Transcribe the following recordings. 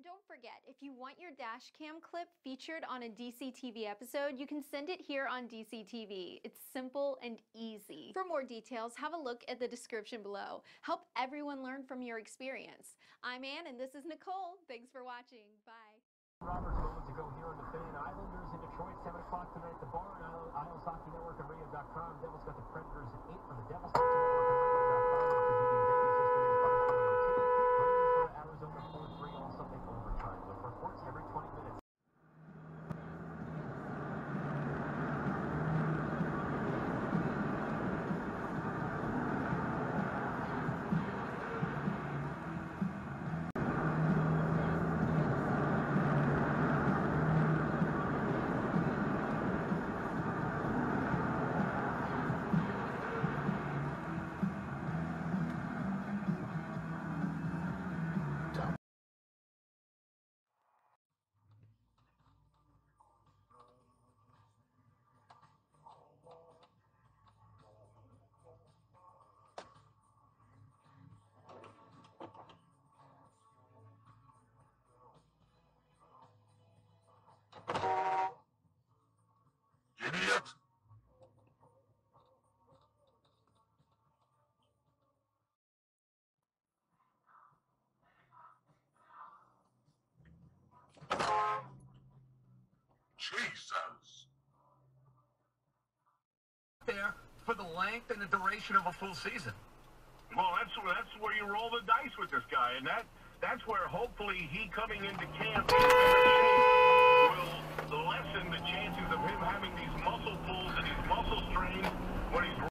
And don't forget, if you want your dashcam clip featured on a DCTV episode, you can send it here on DCTV. It's simple and easy. For more details, have a look at the description below. Help everyone learn from your experience. I'm Ann, and this is Nicole. Thanks for watching. Bye. Roberts, moment to go here on the Fan. Islanders in Detroit, 7 o'clock tonight at the Barn. Isles Hockey Network and radio.com. Devils got the Predators at 8 for the Devils Hockey Network and radio.com. After beating Vegas yesterday in front of Rangers go to Arizona 4-3 on Sunday overtime. Look for reports every 20 minutes. Idiot! Jesus! There for the length and the duration of a full season. Well, that's where you roll the dice with this guy, and that's where hopefully he coming into camp in better shape will lessen the chances of him having these muscle pulls and these muscle strains when he's.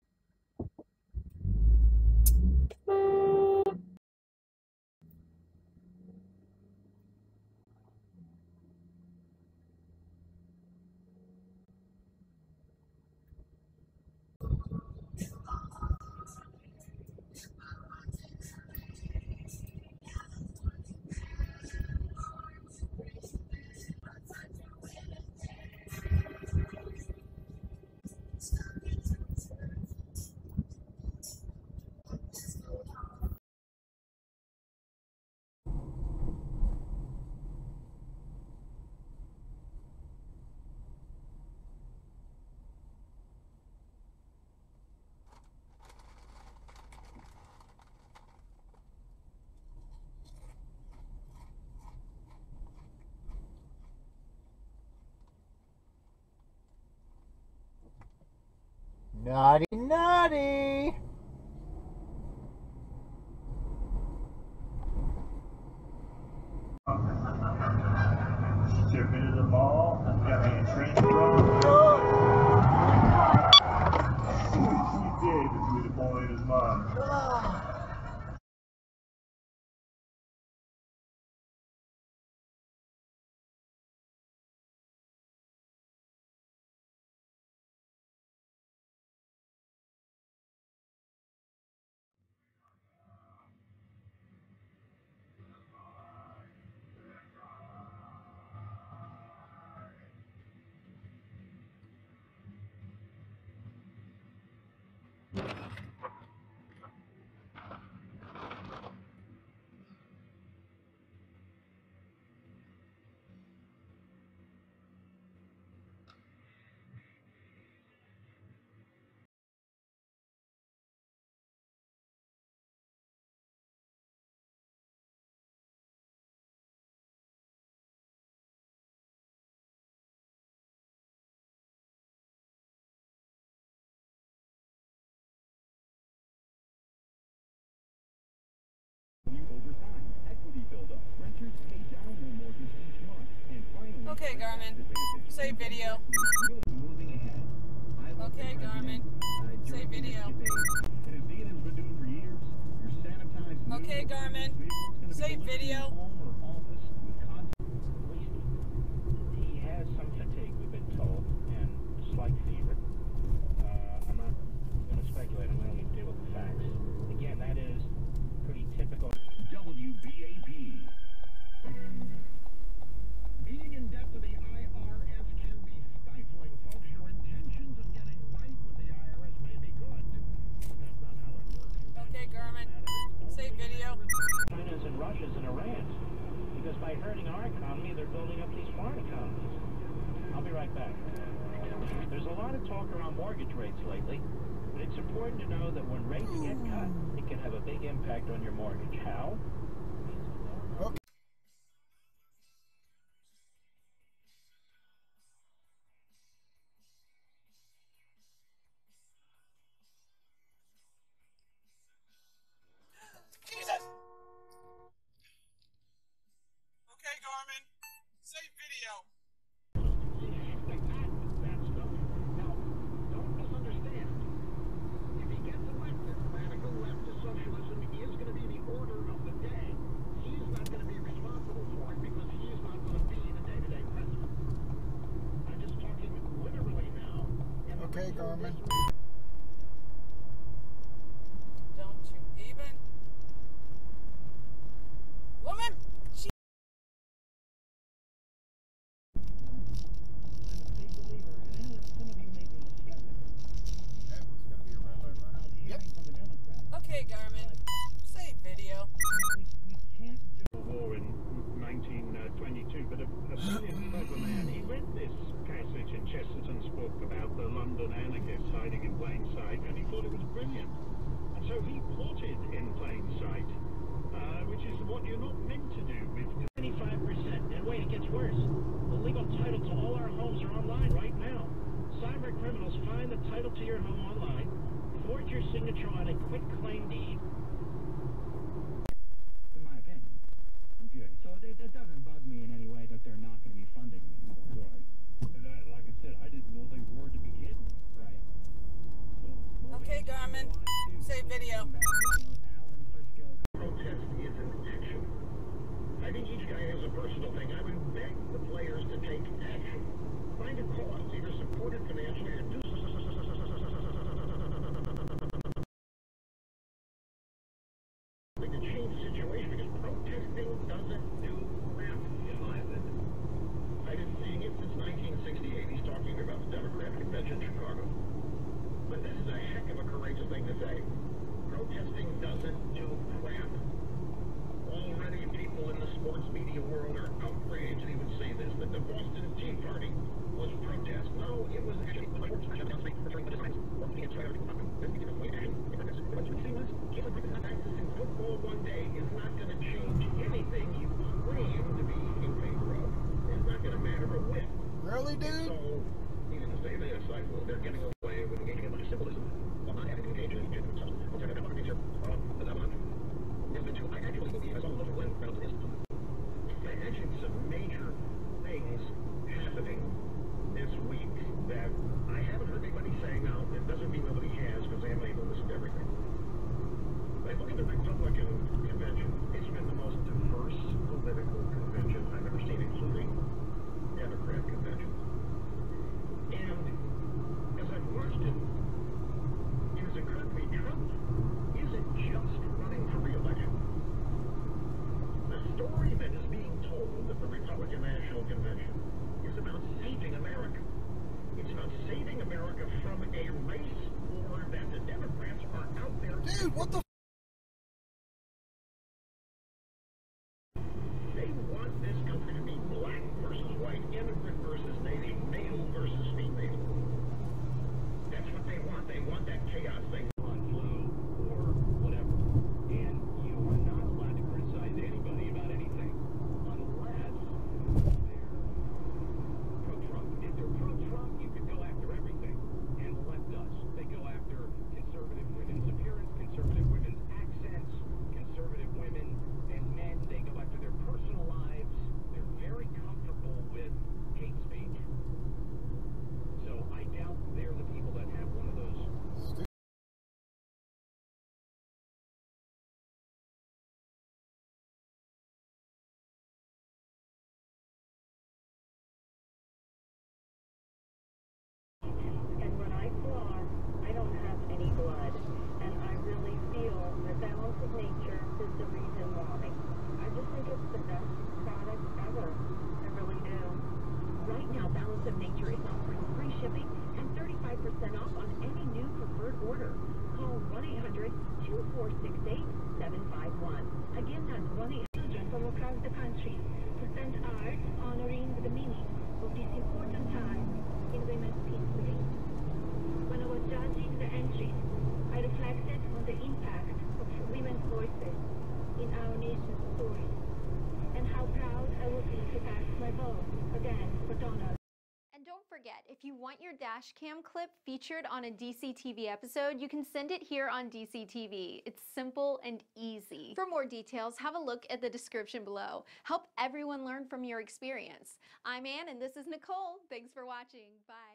Naughty, naughty! Chip into the ball, got me a train throw. He did between the boy and his mom. Okay, Garmin, save video. Okay, Garmin, save video. Okay, Garmin, save video. He has some fatigue, we've been told, and slight fever. I'm not going to speculate, I'm going to deal with the facts. Again, that is pretty typical. WBAP. Being in debt to the IRS can be stifling, folks. Your intentions of getting right with the IRS may be good, but that's not how it works. Okay, Garmin, save video. China's and Russia's and Iran's. by hurting our economy, they're building up these foreign economies. I'll be right back. There's a lot of talk around mortgage rates lately, but it's important to know that when rates get cut, it can have a big impact on your mortgage. How? Okay. Jesus! Okay, Garmin. Save video. That stuff. Now, don't misunderstand. If he gets elected, radical leftist socialism is going to be the order of the day. He's not going to be responsible for it because he's not going to be the day-to-day president. I'm just talking literally now. Okay, Garmin. Don't you even? Woman! I'm a big believer, and I know that some of you may be skeptical That was gonna be a red light, about hearing from the Democrats. Okay, Garmin. Save video. We can't do war in 1922, but a brilliant, clever man. He read this passage in Chesterton's book about the London anarchists hiding in plain sight, and he thought it was brilliant. And so he plotted in plain sight, which is what you're not meant to do with 25%. And wait, it gets worse. The legal title to all our homes are online right now. Cyber criminals find the title to your home online, forge your signature on a quit claim deed. In my opinion. Good. So it doesn't bug me in any way that they're not going to be funding them anymore. Right. And like I said, I didn't know they were to begin with. Right. Okay, Garmin. Save video. Alan Frisco. Protest is an action. I think each guy has a personal thing. I would beg the players to take action. Find a cause, either support it financially or do something to change the situation, because protesting doesn't do crap, in my opinion. I've been seeing it since 1968. He's talking about the Democratic Convention in Chicago. But this is a heck of a courageous thing to say. Protesting doesn't do crap. Already people in the sports media world are outraged, and even say this, that the Boston Tea Party was protest. No, it was actually football one day is not going to change anything you claim to be in favor of. It's not going to matter a whit. Really, dude? So, even if they decide, well, they're getting away with engaging in much symbolism, while not having to engage in themselves. I'll tell you about a picture of that one. I actually believe, I saw a little Glenn Reynolds in this. I mentioned some major things happening this week that I haven't heard anybody say. Now, it doesn't mean nobody has, because they haven't able to listen to everything. But look at the Republican convention. It's been the most diverse political convention I've ever seen, including Democrat convention. And as I've watched it, it has occurred to me Trump isn't just running for re-election. The story that is being told at the Republican National Convention is about saving America. It's about saving America from a race war that the Democrats are out there. Dude, what the? They want this country to be black versus white, immigrant versus native, male versus female. That's what they want. They want that chaos thing. On flu or whatever. And you are not allowed to criticize anybody about anything unless they're pro-Trump. If they're pro-Trump, you can go after everything. And the left does. They go after conservative women's appearance, conservative women's accents, conservative women and men. They go after their personal lives. They're very comfortable with hate speech. So I doubt they're the people that have one of those. And when I floss, I don't have any blood. And I really feel the balance of nature is the reason why. I just think it's the best product ever. I really do. Right now, Balance of Nature is offering free shipping and 35% off on any new preferred order. Call 1-800-2468-751. Again, that's 1-800. Gentle across the country to spend hours honoring the meaning of this important time in women's history. When I was judging the entries, I reflected on the impact of women's voices in our nation's story, and how proud I would be to cast my vote again for Donald. And don't forget, if you want your dashcam clip featured on a DCTV episode, you can send it here on DCTV. It's simple and easy. For more details, have a look at the description below. Help everyone learn from your experience. I'm Ann and this is Nicole. Thanks for watching. Bye.